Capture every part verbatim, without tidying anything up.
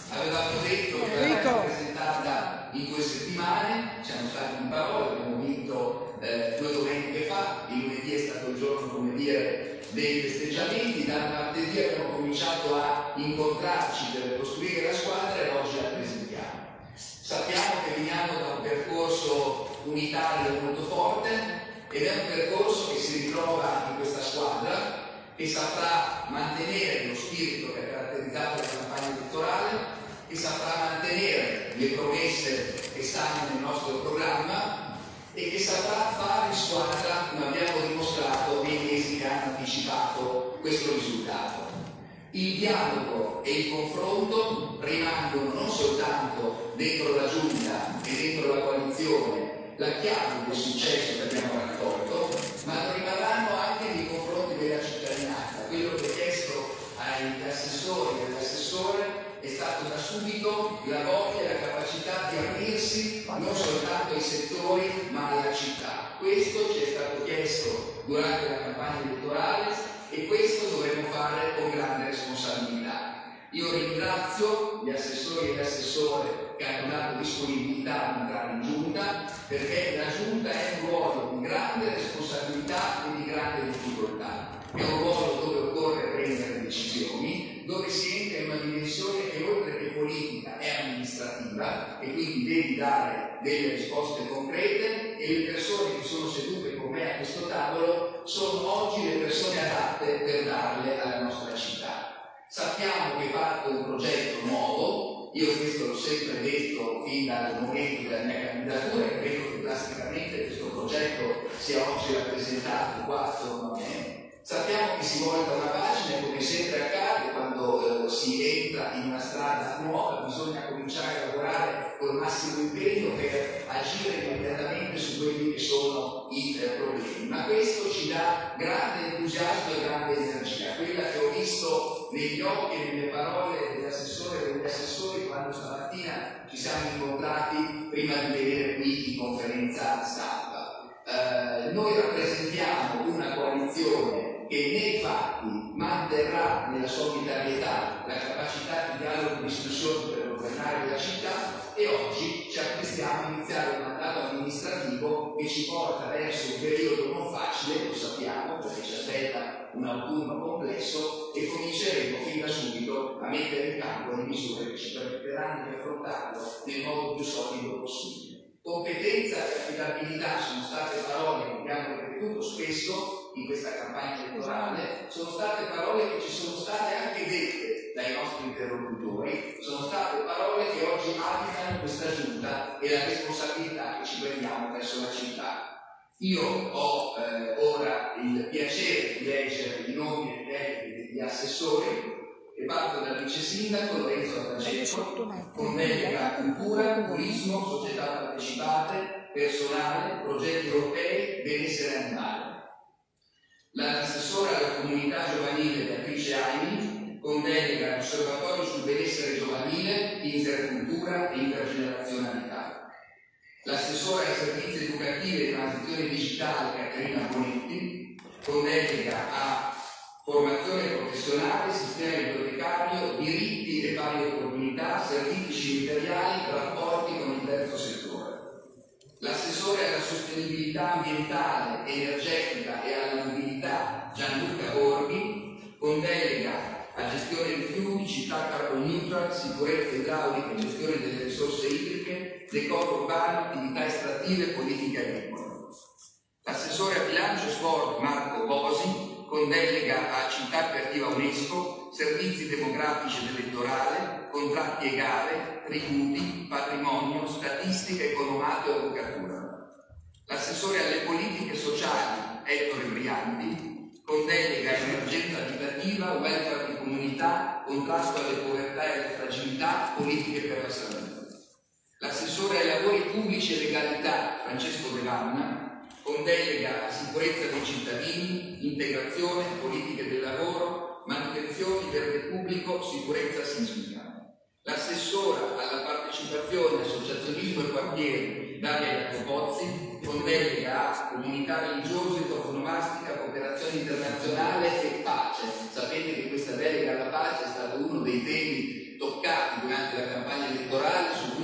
Avevamo detto che l'abbiamo presentata in due settimane, siamo stati in parola, abbiamo vinto eh, due domeniche fa, il lunedì è stato il giorno, come dire, dei festeggiamenti, dal martedì abbiamo cominciato a incontrarci per costruire la squadra e oggi la presentiamo. Sappiamo che veniamo da un percorso unitario molto forte ed è un percorso che si ritrova in questa squadra, che saprà mantenere lo spirito che ha caratterizzato la campagna elettorale, che saprà mantenere le promesse che stanno nel nostro programma e che saprà fare squadra, come abbiamo dimostrato nei mesi che hanno anticipato questo risultato. Il dialogo e il confronto rimangono non soltanto dentro la Giunta e dentro la coalizione la chiave del successo che abbiamo raccolto, ma rimarranno anche nei confronti della cittadinanza. Quello che ho chiesto agli assessori e all'assessore è stato da subito la voglia e la capacità di aprirsi non soltanto ai settori ma alla città. Questo ci è stato chiesto durante la campagna elettorale e questo dovremo fare con grande responsabilità. Io ringrazio gli assessori e l'assessore che hanno dato disponibilità ad entrare in Giunta, perché la Giunta è un ruolo di grande responsabilità e di grande difficoltà. È un ruolo dove occorre prendere decisioni, dove si entra in una dimensione che oltre che politica è amministrativa e quindi devi dare delle risposte concrete e le persone che sono sedute con me a questo tavolo sono oggi le persone adatte per darle alla nostra città. Sappiamo che parte un progetto nuovo, io questo l'ho sempre detto fin dal momento della mia candidatura e credo che plasticamente questo progetto sia oggi rappresentato qua attorno a me. Sappiamo che si volta una pagina e come sempre accade quando eh, si entra in una strada nuova bisogna cominciare a lavorare con il massimo impegno per agire immediatamente su quelli che sono i eh, problemi. Ma questo ci dà grande entusiasmo e grande energia, quella che ho visto negli occhi e nelle parole dell'assessore e degli assessori quando stamattina ci siamo incontrati prima di venire qui in conferenza stampa. Eh, noi rappresentiamo una coalizione che nei fatti manterrà nella sua vitalità la capacità di dialogo e discussione per governare la città e oggi ci apprestiamo a iniziare un mandato amministrativo che ci porta verso un periodo non facile, lo sappiamo, perché ci aspetta un autunno complesso e cominceremo fin da subito a mettere in campo le misure che ci permetteranno di affrontarlo nel modo più solido possibile. Competenza e affidabilità sono state parole che abbiamo ripetuto spesso in questa campagna elettorale, sono state parole che ci sono state anche dette dai nostri interlocutori, sono state parole che oggi abitano questa giunta e la responsabilità che ci prendiamo verso la città. Io ho eh, ora il piacere di leggere i nomi e le degli assessori e parto dal vice sindaco Lorenzo Artagetto, con delega cultura, turismo, società partecipate, personale, progetti europei, benessere animale. L'assessore alla comunità giovanile Beatrice Aini, con delega all'osservatorio sul benessere giovanile, intercultura e intergenerazionalità. L'assessore ai servizi educativi e transizione digitale Caterina Bonetti, con delega a formazione professionale, sistema bibliotecario, diritti e pari opportunità, servizi cimiteriali, rapporti con il terzo settore. L'assessore alla sostenibilità ambientale, energetica e alla mobilità Gianluca Borghi, con delega a gestione rifiuti, città carbon neutral, sicurezza idraulica e gestione delle risorse idriche, decoro urbano, attività estrattive e politica agricola. L'assessore a bilancio e sport Marco Bosi, con delega a città creativa UNESCO, servizi demografici ed elettorale, contratti e gare, tributi, patrimonio, statistica, economato e avvocatura. L'assessore alle politiche sociali Ettore Brianti, con delega a emergenza abitativa, welfare di comunità, contrasto alle povertà e alle fragilità, politiche per la salute. L'assessore ai lavori pubblici e legalità Francesco De Vanna, con delega a sicurezza dei cittadini, integrazione, politiche del lavoro, manutenzione, verde pubblico, sicurezza sismica. L'assessora alla partecipazione, associazionismo e quartieri Daria Jacopozzi, con delega a comunità religiose, toponomastica, cooperazione internazionale e pace. Sapete che questa delega alla pace è stato uno dei temi toccati durante la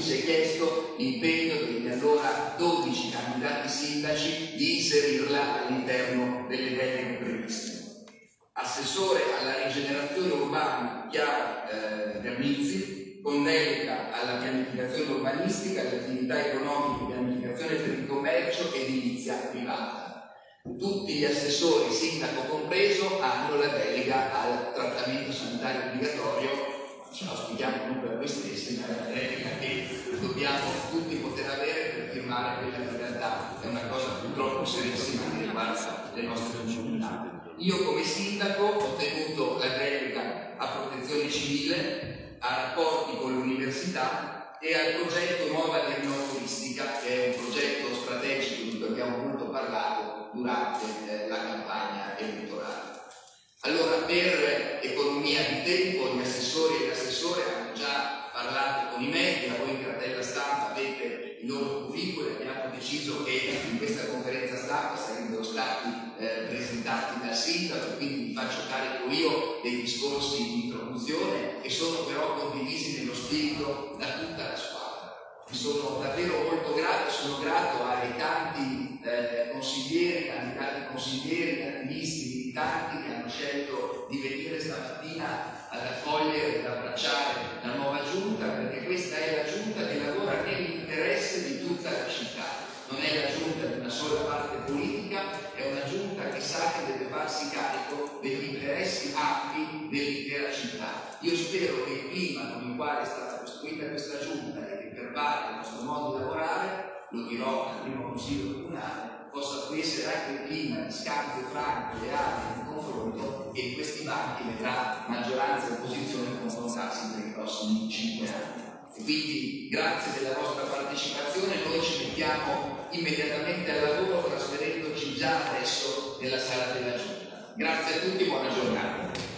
si è chiesto l'impegno degli allora dodici candidati sindaci di inserirla all'interno delle deleghe previste. Assessore alla rigenerazione urbana Chiara eh, Gernizzi, con delega alla pianificazione urbanistica, alle attività economiche, pianificazione per il commercio e edilizia privata. Tutti gli assessori, sindaco compreso, hanno la delega al trattamento sanitario obbligatorio. Ce l'auspichiamo non per noi stessi, ma è una delega che dobbiamo tutti poter avere per firmare quella che in realtà è una cosa purtroppo serissima che riguarda le nostre comunità. Io come sindaco ho tenuto la delega a protezione civile, a rapporti con l'università e al progetto Nuova Turistica, che è un progetto strategico di cui abbiamo molto parlato durante eh, la campagna elettorale. Allora, per economia di tempo, gli assessori e le assessore hanno già parlato con i media, voi in cartella stampa avete i loro curricoli, abbiamo deciso che in questa conferenza stampa sarebbero stati eh, presentati dal sindaco, quindi vi faccio carico io dei discorsi di introduzione che sono però condivisi nello spirito da tutta la squadra. Mi sono davvero molto grato, sono grato ai tanti eh, consiglieri, candidati consiglieri, attivisti, militanti che hanno scelto di venire stamattina ad accogliere ed abbracciare la nuova giunta, perché questa è la giunta che lavora nell'interesse di tutta la città. Non è la giunta di una sola parte politica, è una giunta che sa che deve farsi carico degli interessi ampi dell'intera città. Io spero che il clima con il quale è stata costruita questa giunta e che pervade il nostro modo di lavorare, lo dirò al primo consiglio comunale, possa essere anche il clima di scambio franco, leale, di confronto, e in questi banchi vedrà maggioranza e opposizione confrontarsi per i prossimi cinque anni. E quindi grazie della vostra partecipazione, noi ci mettiamo immediatamente al lavoro trasferendoci già adesso nella sala della giunta. Grazie a tutti, buona giornata.